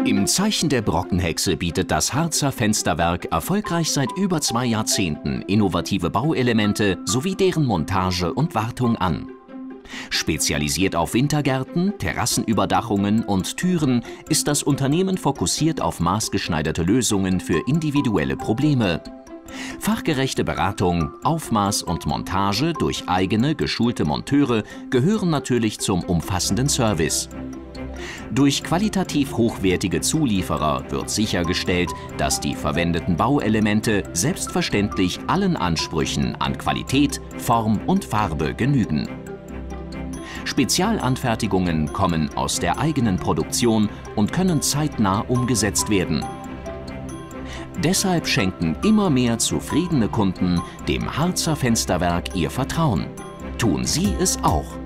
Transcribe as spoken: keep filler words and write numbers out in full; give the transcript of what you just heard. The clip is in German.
Im Zeichen der Brockenhexe bietet das Harzer Fensterwerk erfolgreich seit über zwei Jahrzehnten innovative Bauelemente sowie deren Montage und Wartung an. Spezialisiert auf Wintergärten, Terrassenüberdachungen und Türen ist das Unternehmen fokussiert auf maßgeschneiderte Lösungen für individuelle Probleme. Fachgerechte Beratung, Aufmaß und Montage durch eigene, geschulte Monteure gehören natürlich zum umfassenden Service. Durch qualitativ hochwertige Zulieferer wird sichergestellt, dass die verwendeten Bauelemente selbstverständlich allen Ansprüchen an Qualität, Form und Farbe genügen. Spezialanfertigungen kommen aus der eigenen Produktion und können zeitnah umgesetzt werden. Deshalb schenken immer mehr zufriedene Kunden dem Harzer Fensterwerk ihr Vertrauen. Tun Sie es auch!